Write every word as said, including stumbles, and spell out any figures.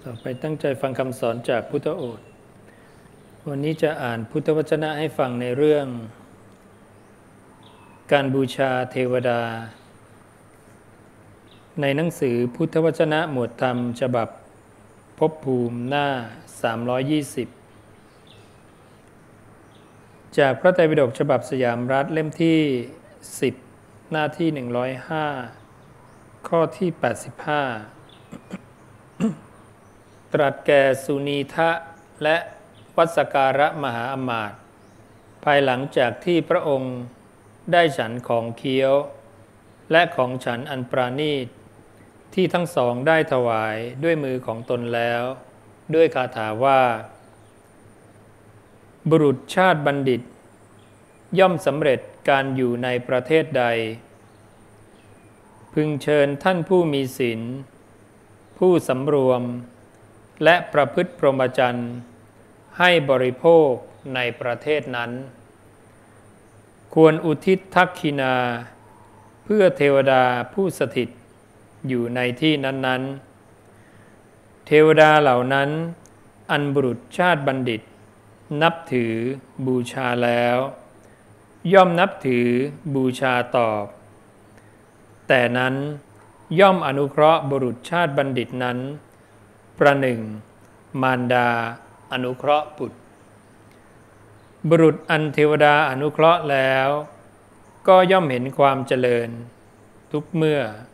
ต่อไปตั้งใจฟังคำสอนจากพุทธโอษฐ์วันนี้จะอ่านพุทธวจนะให้ฟังในเรื่องการบูชาเทวดาในหนังสือพุทธวจนะหมวดธรรมฉบับภพภูมิหน้าสามร้อยยี่สิบจากพระไตรปิฎกฉบับสยามรัฐเล่มที่สิบหน้าที่หนึ่งร้อยห้าข้อที่แปดสิบห้าตรัสแก่สุนีทะและวัสการะมหาอมาตย์ภายหลังจากที่พระองค์ได้ฉันของเคี้ยวและของฉันอันปราณีตที่ทั้งสองได้ถวายด้วยมือของตนแล้วด้วยคาถาว่าบุรุษชาติบัณฑิตย่อมสำเร็จการอยู่ในประเทศใดพึงเชิญท่านผู้มีศีลผู้สำรวมและประพฤติพรหมจรรย์ให้บริโภคในประเทศนั้นควรอุทิศทักขินาเพื่อเทวดาผู้สถิตอยู่ในที่นั้นๆเทวดาเหล่านั้นอันบุรุษชาติบัณฑิตนับถือบูชาแล้วย่อมนับถือบูชาตอบแต่นั้นย่อมอนุเคราะห์บุรุษชาติบัณฑิตนั้นประหนึ่งมารดาอนุเคราะห์บุตรบุรุษอันเทวดาอนุเคราะห์แล้วก็ย่อมเห็นความเจริญทุกเมื่อ